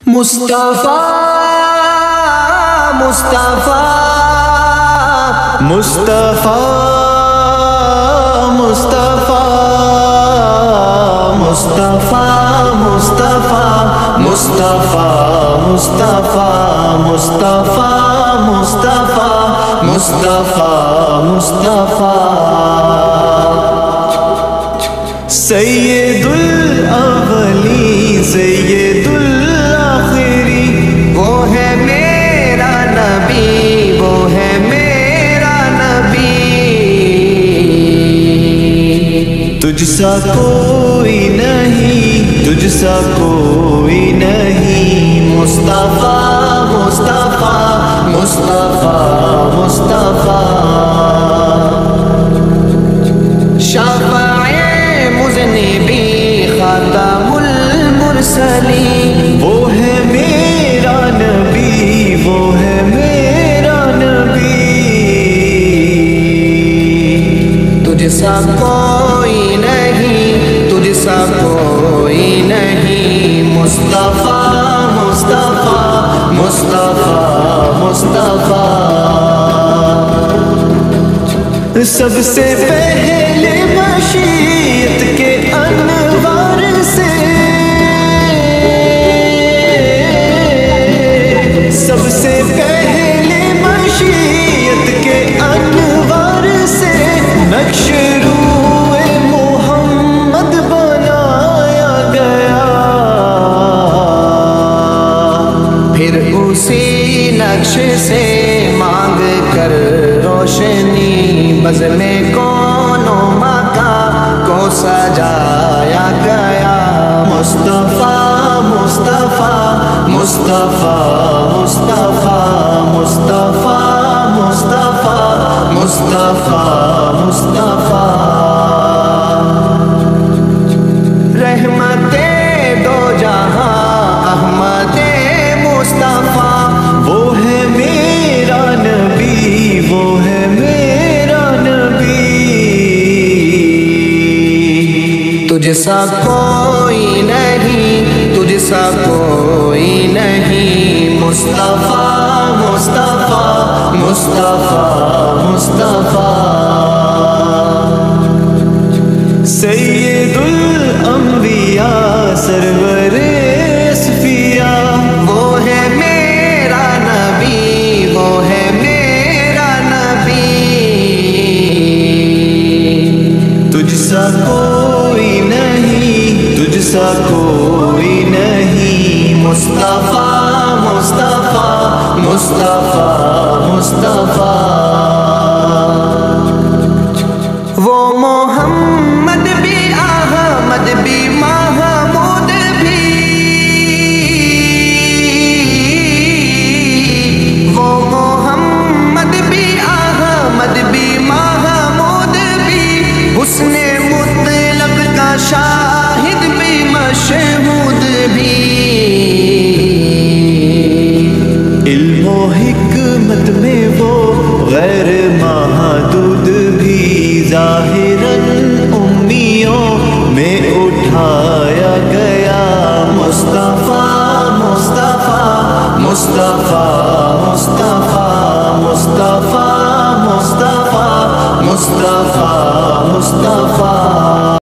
مصطفیٰ مصطفیٰ مصطفیٰ مصطفیٰ مصطفیٰ مصطفیٰ مصطفیٰ مصطفیٰ مصطفیٰ مصطفیٰ مصطفیٰ مصطفیٰ سید الاولین سید الاخرین وہ ہے میرا نبی، وہ ہے میرا نبی، تجھ سا کوئی نہیں، تجھ سا کوئی نہیں، مصطفیٰ مصطفیٰ مصطفیٰ مصطفیٰ شفیع مذنبی خاتم المرسلین وہ ہے میرا نبی، وہ ہے میرا نبی، تجھ سا کوئی نہیں، تجھ سا کوئی نہیں، مصطفیٰ مصطفیٰ مصطفیٰ مصطفیٰ سب سے پہلے مشیت کے انوار سے، سب سے پہلے مشیت کے انوار سے نقش روح محمد بنایا گیا، پھر اسی نقش سے مانگ کر روشنی بزم کون و مکان کو سجایا گیا، مصطفیٰ مصطفیٰ مصطفیٰ مصطفیٰ مصطفیٰ مصطفیٰ مصطفیٰ مصطفیٰ رحمت دو جہاں احمد مصطفیٰ وہ ہے میرا نبی، وہ ہے میرا نبی، تجھ سا کوئی نہیں، تجھ سا کوئی نہیں، مصطفیٰ مصطفیٰ مصطفیٰ مصطفیٰ سید الانبیاء سرور اصفیاء وہ ہے میرا نبی، وہ ہے میرا نبی، تجھ سا کوئی نہیں، تجھ سا کوئی نہیں، مصطفیٰ مصطفیٰ مصطفیٰ مصطفیٰ وہ